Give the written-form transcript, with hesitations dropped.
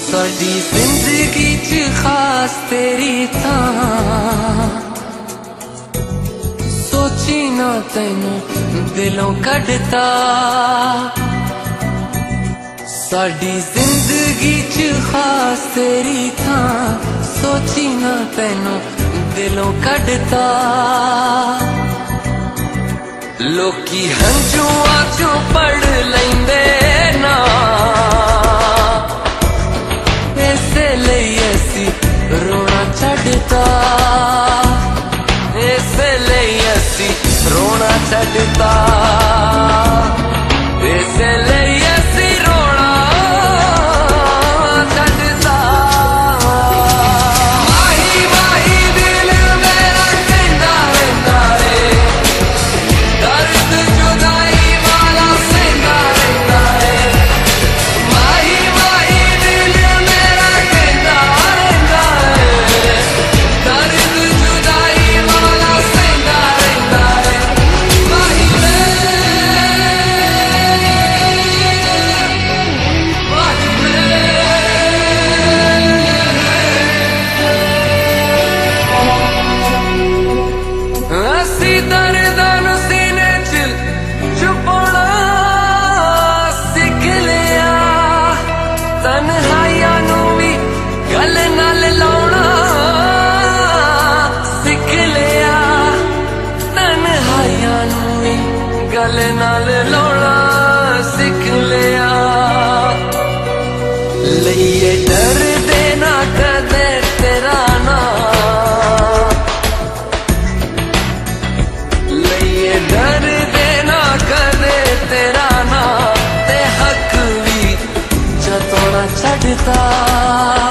साडी जिंदगी च खास तेरी थां सोची ना तैनू दिलों कढ़ता। साडी जिंदगी च खास तेरी थां सोची ना तैनू दिलों कढ़ता। लोकी हंजुआं चों पढ़ लैंदे ना इसे लई असी रोना छड्डता। इसे लई असी रोना छड्डता। इसे लई असी रोना छड्डता। माही माही दिल मेरा कहंदा रहिंदा रे दर्द जुदाई वाला सहंदा रहिंदा रे। माही माही दिल मेरा कहंदा रहिंदा रे दर्द जुदाई वाला सहंदा रहिंदा रे। माही असी दर्दां नूं सीने च छुपाउणा सिख लिया। तन्हाइयां नूं भी गले नाल लाउणा सिख लिया। तन्हाइयां नूं भी गले नाल लाउणा सिख लिया। लइए डरदे ना कदे तेरा नाम लइए डरदे ना कदे तेरा नाम ते हक भी जतोना छड्डता।